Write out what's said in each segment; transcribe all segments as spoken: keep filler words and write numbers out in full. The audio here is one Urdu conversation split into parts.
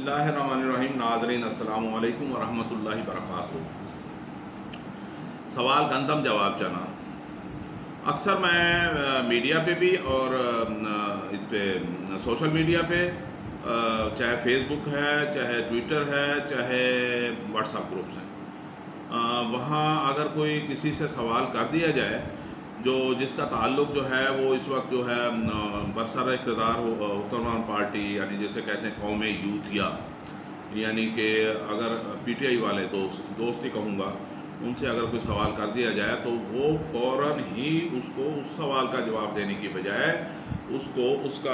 बिस्मिल्लाहिर्रहमानिर्रहीम। नाज़रीन अस्सलामु अलैकुम वरहमतुल्लाहि वबरकातुहू। सवाल गंदम जवाब चना। अक्सर मैं मीडिया पे भी और इस पे सोशल मीडिया पे, चाहे फेसबुक है, चाहे ट्विटर है, चाहे व्हाट्सएप ग्रुप्स हैं, वहाँ अगर कोई किसी से सवाल कर दिया जाए जो जिसका ताल्लुक़ जो है वो इस वक्त जो है बरसर इक़्तिदार हुक्मरान पार्टी, यानी जैसे कहते हैं कौम यूथिया, यानी कि अगर पीटीआई वाले दोस्त दोस्त ही कहूँगा, उनसे अगर कोई सवाल कर दिया जाए तो वो फ़ौरन ही उसको उस सवाल का जवाब देने की बजाय उसको उसका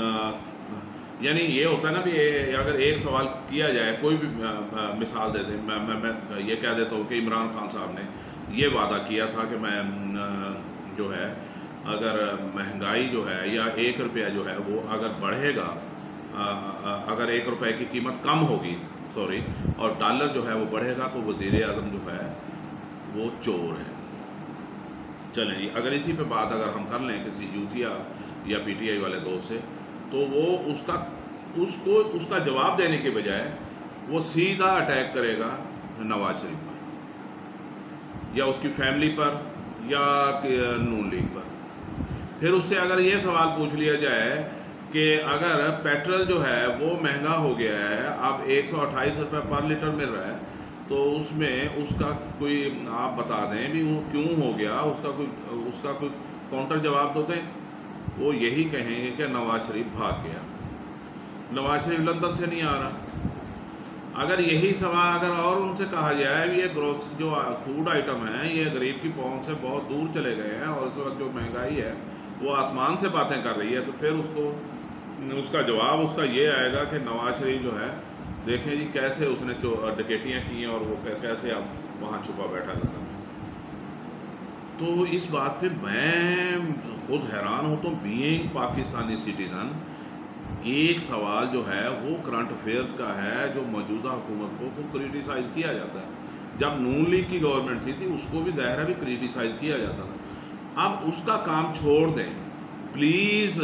यानी ये होता है ना भी अगर एक सवाल किया जाए, कोई भी मिसाल दे दें, मैं मैं मैं ये कह देता हूँ कि इमरान खान साहब ने ये वादा किया था कि मैं जो है अगर महंगाई जो है या एक रुपया जो है वो अगर बढ़ेगा, अगर एक रुपये की कीमत कम होगी सॉरी और डॉलर जो है वो बढ़ेगा तो वज़ीर आज़म जो है वो चोर है। चलें जी, अगर इसी पे बात अगर हम कर लें किसी यूथिया या पीटीआई वाले दोस्त से, तो वो उसका उसको उसका जवाब देने के बजाय वो सीधा अटैक करेगा नवाज शरीफ पर या उसकी फैमिली पर या नून लीग पर। फिर उससे अगर ये सवाल पूछ लिया जाए कि अगर पेट्रोल जो है वो महंगा हो गया है, अब एक सौ अट्ठाईस रुपये पर लीटर मिल रहा है, तो उसमें उसका कोई आप बता दें भी वो क्यों हो गया, उसका कोई उसका कोई काउंटर जवाब तो दें। वो यही कहेंगे कि नवाज शरीफ भाग गया, नवाज शरीफ लंदन से नहीं आ रहा। अगर यही सवाल अगर और उनसे कहा जाए भी ये ग्रोस जो फूड आइटम है ये गरीब की पहुंच से बहुत दूर चले गए हैं और इस वक्त जो महंगाई है वो आसमान से बातें कर रही है, तो फिर उसको उसका जवाब उसका ये आएगा कि नवाज शरीफ जो है देखें जी कैसे उसने जो डकैतियाँ की हैं और वो कैसे अब वहाँ छुपा बैठा लंदन में। तो इस बात पे मैं खुद हैरान हूँ। तो बीइंग पाकिस्तानी सिटीज़न, एक सवाल जो है वो करंट अफेयर्स का है जो मौजूदा हुकूमत को, को क्रिटिसाइज़ किया जाता है। जब नून लीग की गवर्नमेंट थी थी उसको भी ज़ाहिर है भी क्रिटिसाइज़ किया जाता था। अब उसका काम छोड़ दें प्लीज़,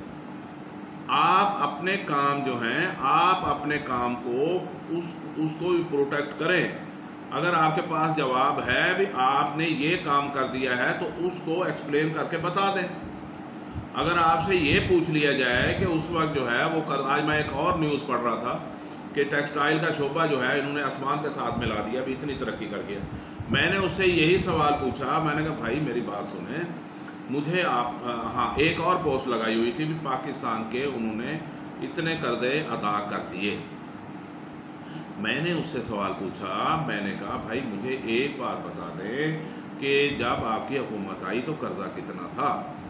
आप अपने काम जो हैं आप अपने काम को उस उसको प्रोटेक्ट करें। अगर आपके पास जवाब है भी आपने ये काम कर दिया है तो उसको एक्सप्लेन करके बता दें। अगर आपसे ये पूछ लिया जाए कि उस वक्त जो है वो कर, आज मैं एक और न्यूज़ पढ़ रहा था कि टेक्सटाइल का शोबा जो है इन्होंने आसमान के साथ मिला दिया, अभी इतनी तरक्की कर गया। मैंने उससे यही सवाल पूछा, मैंने कहा भाई मेरी बात सुने, मुझे आप हाँ एक और पोस्ट लगाई हुई थी भी पाकिस्तान के उन्होंने इतने कर्जे अदा कर दिए। मैंने उससे सवाल पूछा, मैंने कहा भाई मुझे एक बात बता दें कि जब आपकी हुकूमत आई तो कर्जा कितना था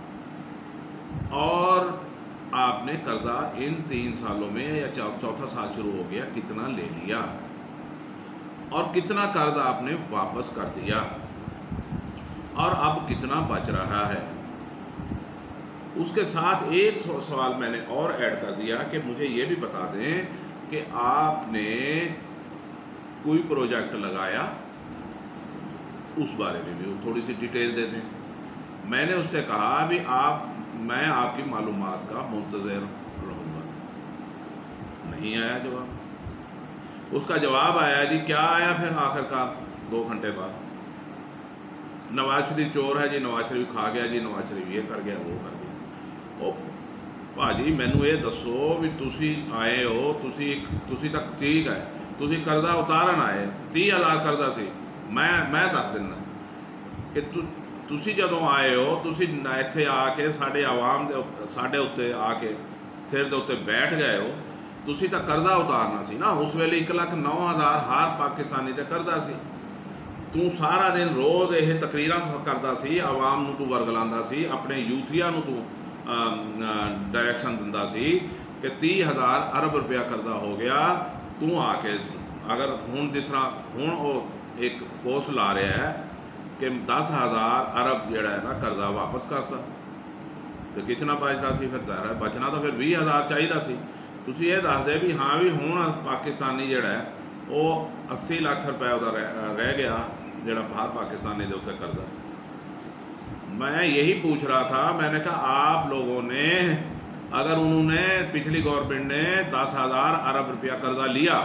और आपने कर्जा इन तीन सालों में या चौथा साल शुरू हो गया कितना ले लिया और कितना कर्जा आपने वापस कर दिया और अब कितना बच रहा है। उसके साथ एक सवाल मैंने और ऐड कर दिया कि मुझे ये भी बता दें कि आपने कोई प्रोजेक्ट लगाया, उस बारे में भी थोड़ी सी डिटेल दे दें। मैंने उससे कहा भी आप मैं आपकी मालूमात का मुंतज़िर रहूँगा। नहीं आया जवाब। उसका जवाब आया जी क्या आया फिर आखिरकार दो घंटे बाद, नवाज शरीफ चोर है जी, नवाज शरीफ खा गया जी, नवाज शरीफ ये कर गया वो कर गया। ओ भाजी मैनू ये दसो भी तुसी आए हो, तुसी तुसी तक ठीक है, तुसी कर्जा उतारन आए, तीह हज़ार कर्जा सी, मैं मैं दस दिना कि तु तुसी जदों आए हो तुसी इत्थे आके साडे आवाम दे साडे उत्ते आके सिर दे उत्ते बैठ गए हो, तुसी तां कर्जा उतारना सी ना। उस वेले एक लख नौ हज़ार हर पाकिस्तानी ते कर्जा सी। तू सारा दिन रोज़ यह तकरीरां करदा सी, आवाम नूं तू वरगलांदा सी, अपने यूथिया नूं तू डायरैक्शन दिंदा सी कि तीह हज़ार अरब रुपया कर्जा हो गया। तू आके अगर हुण जिस तरह हुण वो एक पोस्ट ला रहा है कि दस हज़ार अरब जिहड़ा है ना कर्जा वापस करता, तो कितना बचता सी फिर ज़ाहिर है बचना तो फिर बीस हज़ार चाहिए सी। तुसीं ये दस दे भी हाँ भी हुण पाकिस्तानी जिहड़ा है वो अस्सी लाख रुपए उहदा रह गया जिहड़ा बाहर पाकिस्तानी दे उत्ते कर्जा। मैं यही पूछ रहा था, मैंने कहा आप लोगों ने اگر انہوں نے پچھلی گورنمنٹ نے دس ہزار ارب روپیہ قرضہ لیا،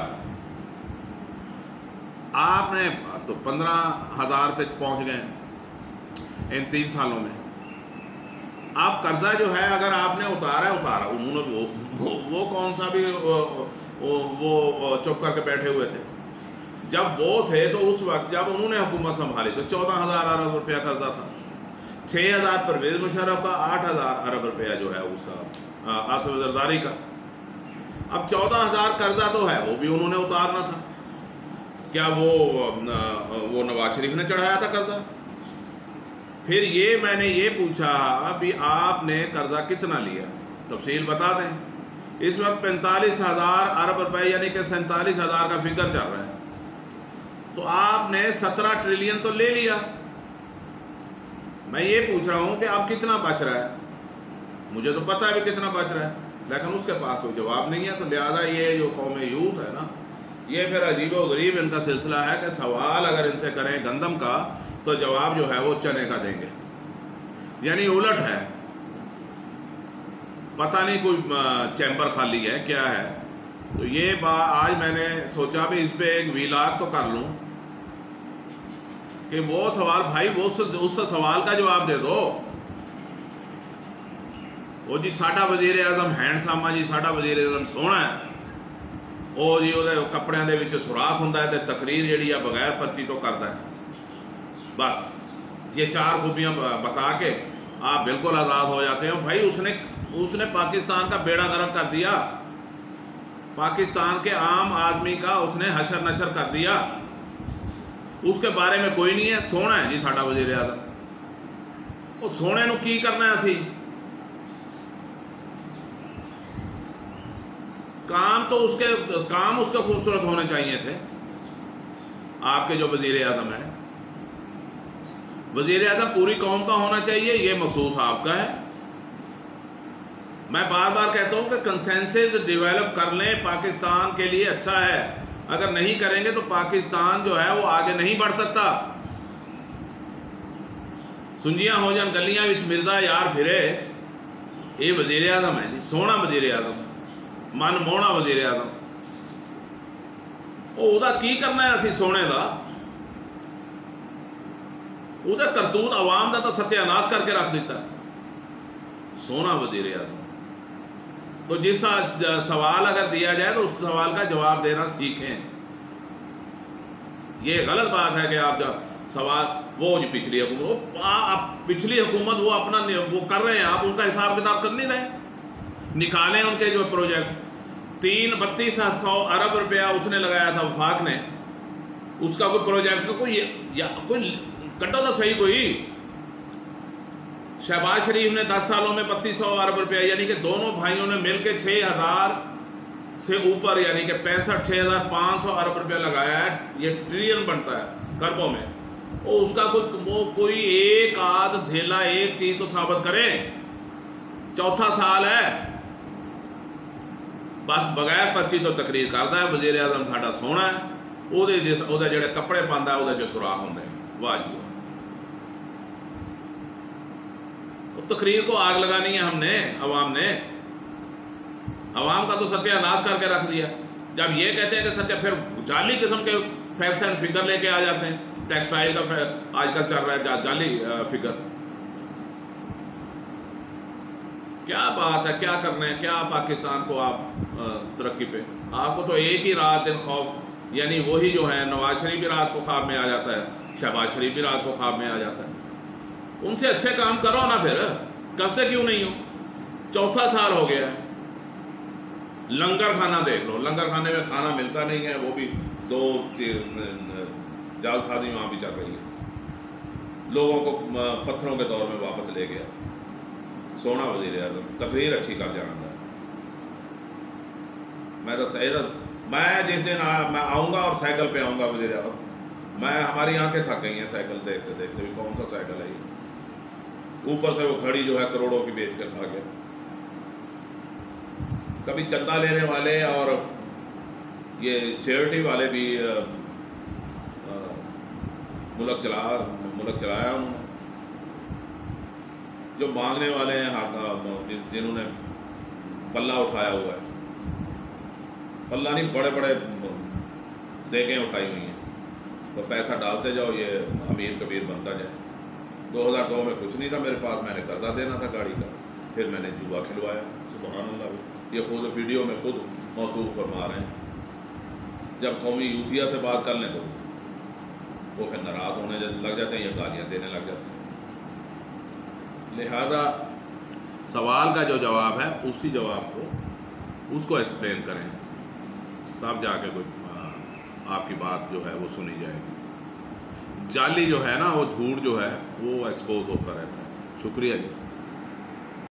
آپ نے تو پندرہ ہزار پہ پہنچ گئے ان تین سالوں میں. آپ قرضہ جو ہے اگر آپ نے اتارا ہے اتارا انہوں نے وہ, وہ, وہ کون سا بھی وہ چپ کر کے بیٹھے ہوئے تھے. جب وہ تھے تو اس وقت جب انہوں نے حکومت سنبھالی تو چودہ ہزار ارب روپیہ قرضہ تھا. چھ ہزار پرویز مشرف کا، آٹھ ہزار ارب روپیہ جو ہے اس کا آصف زرداری کا. اب چودہ ہزار قرضہ تو ہے وہ بھی انہوں نے اتارنا تھا. کیا وہ وہ نواز شریف نے چڑھایا تھا قرضہ؟ پھر یہ میں نے یہ پوچھا ابھی آپ نے قرضہ کتنا لیا، تفصیل بتا دیں. اس وقت پینتالیس ہزار ارب روپے یعنی کہ سینتالیس ہزار کا فگر چل رہا ہے. تو آپ نے سترہ ٹریلین تو لے لیا. میں یہ پوچھ رہا ہوں کہ اب کتنا بچ رہا ہے. مجھے تو پتہ ہے بھی کتنا بچ رہا ہے، لیکن اس کے پاس کوئی جواب نہیں ہے. تو لہٰذا یہ جو قوم یوتھ ہے نا، یہ پھر عجیب و غریب ان کا سلسلہ ہے کہ سوال اگر ان سے کریں گندم کا تو جواب جو ہے وہ چنے کا دیں گے. یعنی الٹ ہے، پتہ نہیں کوئی چیمبر خالی ہے کیا ہے. تو یہ بات آج میں نے سوچا بھی اس پہ ایک ویلاگ تو کر لوں کہ وہ سوال بھائی وہ اس سے سوال کا جواب دے دو. وہ جی ساڈا وزیر اعظم ہینڈ ساما جی ساڈا وزیر اعظم سونا ہے، وہ جی وہ کپڑے دے وچ سوراخ ہوندا ہے تے تقریر جیڑی ہے بغیر پرچی تو کرتا ہے. بس یہ چار خوبیاں بتا کے آپ بالکل آزاد ہو جاتے ہیں. بھائی اس نے اس نے پاکستان کا بیڑا غرق کر دیا، پاکستان کے عام آدمی کا اس نے حشر نشر کر دیا. اس کے بارے میں کوئی نہیں ہے. سونا ہے جی ساڈا وزیر اعظم، وہ سونے نو کی کرنا ہے اسی. کام تو اس کے کام اس کے خوبصورت ہونے چاہیے تھے. آپ کے جو وزیر اعظم ہے، وزیر اعظم پوری قوم کا ہونا چاہیے، یہ مخصوص آپ کا ہے. میں بار بار کہتا ہوں کہ کنسنسس ڈیولپ کر لیں، پاکستان کے لیے اچھا ہے. اگر نہیں کریں گے تو پاکستان جو ہے وہ آگے نہیں بڑھ سکتا. سنجیاں ہو جان گلیاں وچ مرزا یار پھرے، یہ وزیر اعظم ہے جی، سونا وزیر اعظم، من موہنا وزیر اعظم. وہ دا کی کرنا ہے اسی سونے دا؟ وہ دا کرتوت عوام دا تو ستیہ ناش کر کے رکھ دیتا. سونا وزیر اعظم. تو جس سوال اگر دیا جائے تو اس سوال کا جواب دینا سیکھیں. یہ غلط بات ہے کہ آپ جب سوال وہ جی پچھلی حکومت آپ پچھلی حکومت وہ اپنا وہ کر رہے ہیں، آپ ان کا حساب کتاب کر نہیں رہے. نکالیں ان کے جو پروجیکٹ. تین بتیس سو ارب روپیہ اس نے لگایا تھا وفاق نے، اس کا کوئی پروجیکٹ کا کوئی یا کوئی کٹو تو صحیح کوئی. شہباز شریف نے دس سالوں میں بتیس سو ارب روپیہ یعنی کہ دونوں بھائیوں نے مل کے چھ ہزار سے اوپر یعنی کہ پینسٹھ چھ ہزار پانچ سو ارب روپیہ لگایا ہے. یہ ٹریلین بنتا ہے کربوں میں. اور اس کا کوئی وہ کوئی ایک آدھ دھیلا ایک چیز تو ثابت کریں. چوتھا سال ہے بس بغیر پرچی تو تقریر کرتا ہے وزیر اعظم ساڈا سونا ہے. وہ جڑے کپڑے پاندہ ہے وہ جو سوراخ ہوندے ہیں. واہ جی تقریر کو آگ لگانی ہے ہم نے، عوام نے. عوام کا تو ستیہ ناش کر کے رکھ دیا. جب یہ کہتے ہیں کہ ستیہ، پھر جعلی قسم کے فیکٹس اینڈ فگر لے کے آ جاتے ہیں. ٹیکسٹائل کا آج کل چل رہا ہے جعلی فگر. کیا بات ہے، کیا کرنا ہے، کیا پاکستان کو آپ ترقی پہ. آپ کو تو ایک ہی رات دن خوف، یعنی وہی جو ہے نواز شریف بھی رات کو خواب میں آ جاتا ہے، شہباز شریف بھی رات کو خواب میں آ جاتا ہے. ان سے اچھے کام کرو نا، پھر کرتے کیوں نہیں ہو؟ چوتھا سال ہو گیا ہے. لنگر کھانا دیکھ لو، لنگر کھانے میں کھانا ملتا نہیں ہے، وہ بھی دو جال سازی وہاں بھی چل رہی ہے. لوگوں کو پتھروں کے دور میں واپس لے گیا. سونا وزیر اعظم تقریر اچھی کر جانا ہے. میں تو میں جس دن میں آؤں گا اور سائیکل پہ آؤں گا وزیر اعظم، میں ہماری آنکھیں تھک گئی ہیں سائیکل دیکھتے دیکھتے بھی. کون سا سائیکل ہے یہ؟ اوپر سے وہ گھڑی جو ہے کروڑوں کی بیچ کر کھا گیا. کبھی چندہ لینے والے اور یہ چیریٹی والے بھی ملک چلا ملک چلایا انہوں نے. جو مانگنے والے ہیں، جنہوں نے پلہ اٹھایا ہوا ہے، پلہ نہیں بڑے بڑے دیگیں اٹھائی ہوئی ہیں، تو پیسہ ڈالتے جاؤ یہ امیر کبیر بنتا جائے۔ دو ہزار دو میں کچھ نہیں تھا میرے پاس، میں نے قرضہ دینا تھا گاڑی کا، پھر میں نے جوا کھلوایا۔ سبحان اللہ، یہ خود ویڈیو میں خود موصوف فرما رہے ہیں۔ جب قومی یوتھیا سے بات کر لیں تو وہ پھر ناراض ہونے لگ جاتے ہیں یا گالیاں دینے لگ جاتے ہیں۔ لہذا سوال کا جو جواب ہے اسی جواب کو اس کو ایکسپلین کریں، تب جا کے کوئی آپ کی بات جو ہے وہ سنی جائے گی۔ جعلی جو ہے نا، وہ جھوٹ جو ہے وہ ایکسپوز ہوتا رہتا ہے۔ شکریہ جی۔